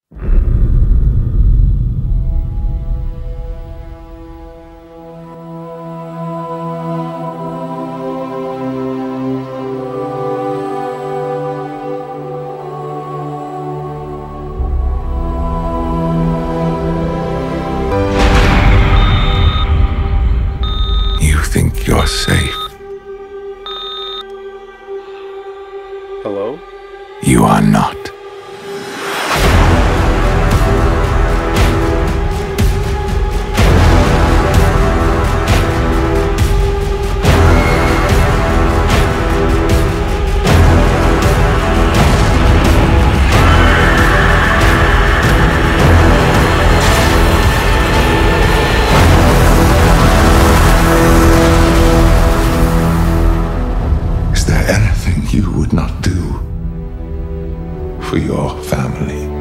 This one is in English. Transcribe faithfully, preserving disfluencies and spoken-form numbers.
You think you're safe. Hello? You are not. Is there anything you would not do for your family?